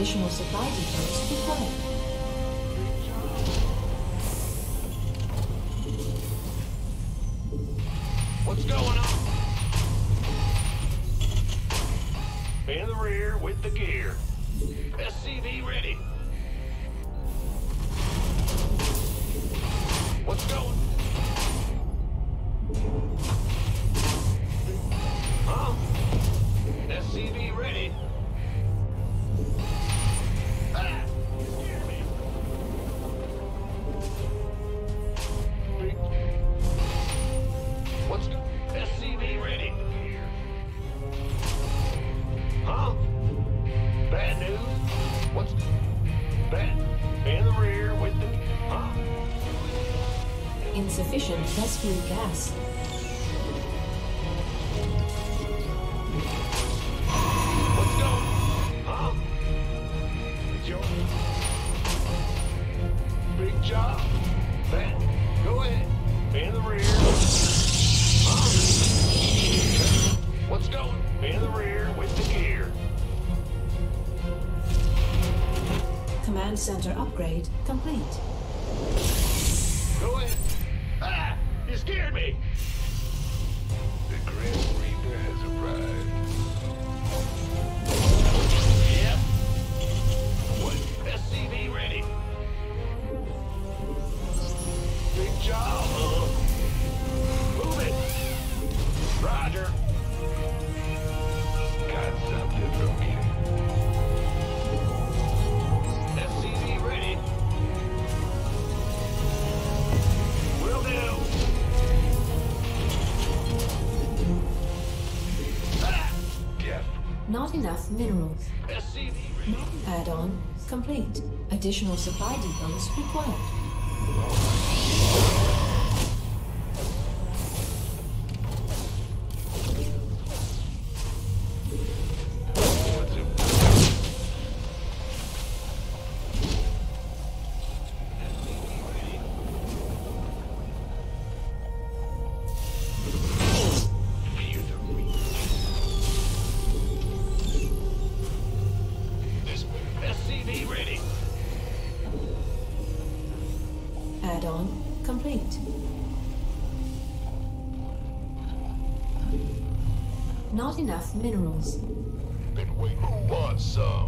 Additional supply depots required. What's going on? In the rear with the gear. SCV ready. What's going? Huh? SCV ready. Ah! You scared me. What's going? SCV ready. Huh? Bad news? What's bad? In the rear with the huh? Insufficient Vespene gas. What's going? Huh? It's your big job. Bad. Go ahead. In the rear. Huh? What's going? In the rear with the gear. Command center upgrade complete. Go ahead. Ah! You scared me! The Grim Reaper has arrived. Yep. What? SCV ready. Big job, huh? Move it! Roger. Got something from you. SCV ready. Will do. Ah! Yep. Not enough minerals. SCV ready. Add-on complete. Additional supply depots required. What's it? Fear the Reaper. This SCV ready. Add-on complete. Not enough minerals. Been waiting. Who wants some?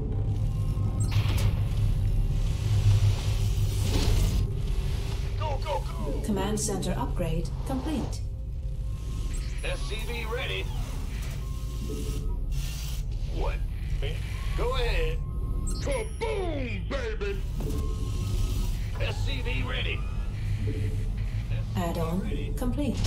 Go, go, go! Command center upgrade complete. SCV ready. What? Go ahead. Kaboom, baby! SCV ready. Add-on complete.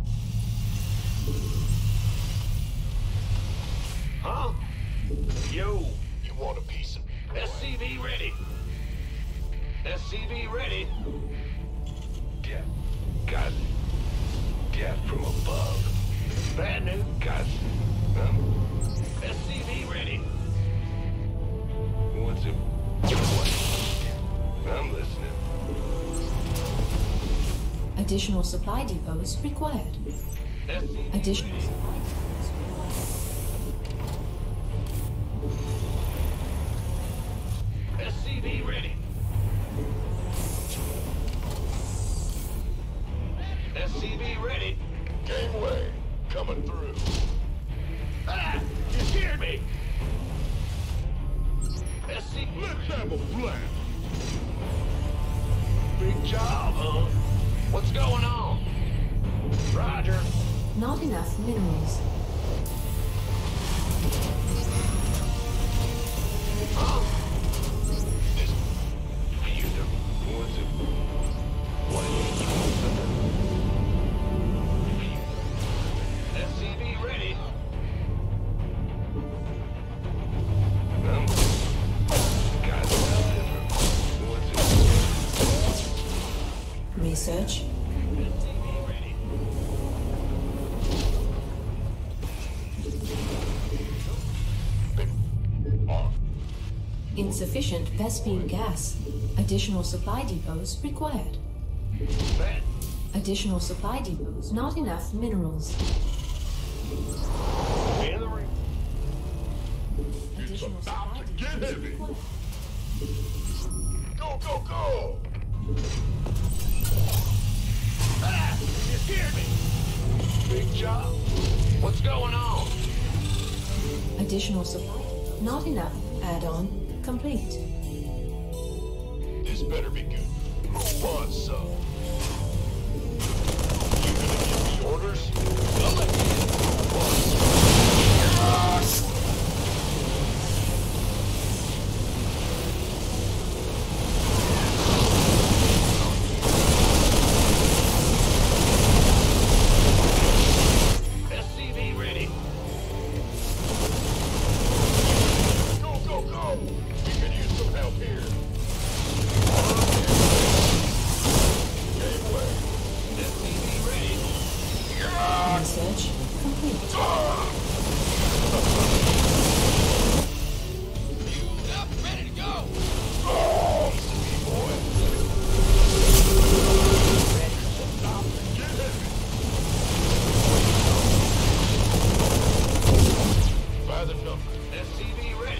Huh? Yo, you want a piece of SCV ready? SCV ready? Yeah, got it. Yeah, from above. Bad news. Got it. SCV ready. What's it? What? I'm listening. Additional supply depots required. SCV Additional. ready. SCV ready. SCV ready. Gangway coming through. Ah! You scared me! SC. Let's have a blast. Big job, huh? What's going on? Roger. Not enough minerals. Huh? This. Fear the. What's it? What? SCV ready. Got something. What's it? Research. SCV ready. Off. Insufficient Vespene gas. Additional supply depots required. Bad. Additional supply depots. Not enough minerals. In the ring. Additional supply depots. get heavy. Go, go, go! Ah! You scared me! Big job. What's going on? Additional supply. Not enough. Add-on complete. This better be good. Who wants some? You gonna give me orders? I'll let you in. Who wants some? SCV ready. Go, go, go! We could use some help here. Gateway. SCV ready. Research complete. Fueled up, ready to go. Boy. Ready. Stop. Get heavy. By the number. SCV ready.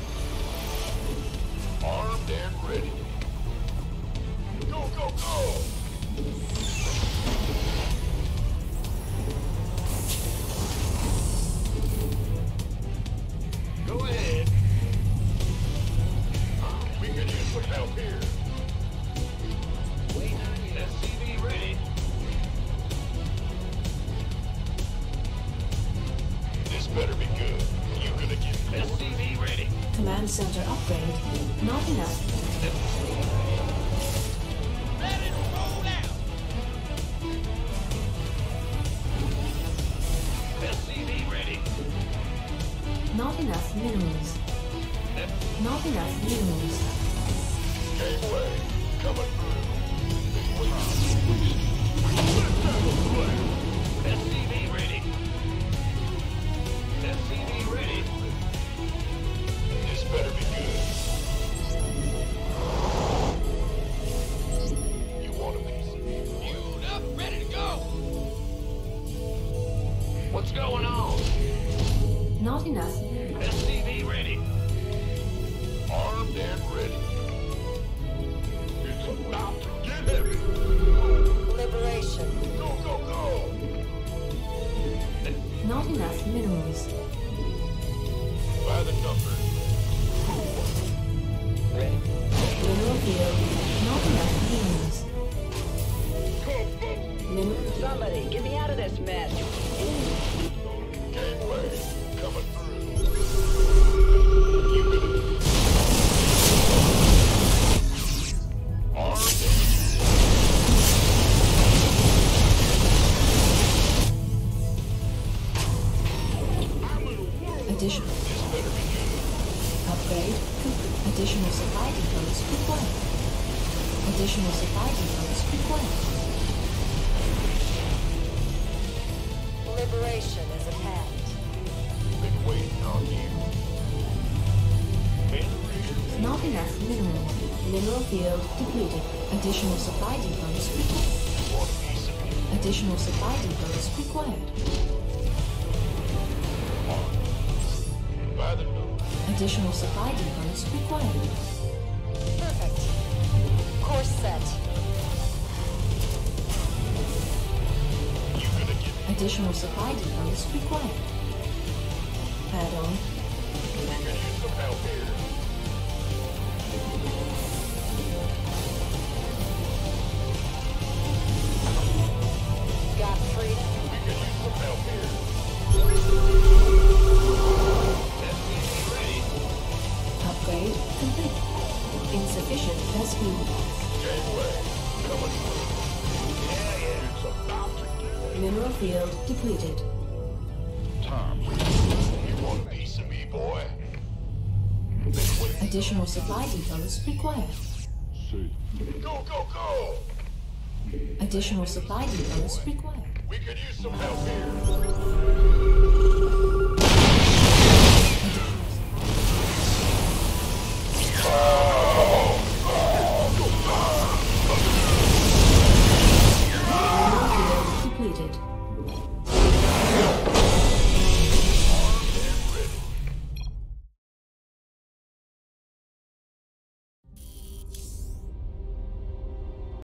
Armed and ready. Go, go, go! Go ahead. We could use some help here. Wait on you. SCV ready. This better be good. You gonna get SCV ready. Command center upgrade. Not enough. Let it roll out. SCV ready. Not enough minerals. Not enough minerals. Gateway coming through. SCV ready. SCV ready. This better be good. You want a piece? Fueled up, ready to go. What's going on? Not enough. SCV ready. Armed and ready. It's about to get heavy. Liberation. Go, go, go! Not enough minerals. By the number. Ready. Mineral field. Not enough minerals. Mineral. Somebody, get me out of this mess. Gateway coming through. You gonna... Armed Additional. This better be good. Upgrade complete. Additional supply depots required. Additional supply depots required. Liberation is at hand. Been waiting on you. Not enough mineral. Mineral field depleted. Additional supply depots required. Want a piece of me? Additional supply depots required. By the number. Additional supply depots required. Perfect. Course set. You gonna get... Additional supply depots required. Add-on. We could use some help here. Got freedom. We could use some help here. SCV ready. Upgrade complete. Insufficient SE. Gateway coming through. Yeah. It's about to get... Mineral field depleted. Tom, you want a piece of me, boy? Been waiting. Additional supply depots required. Go, go, go! Additional supply depots required. We could use some help here.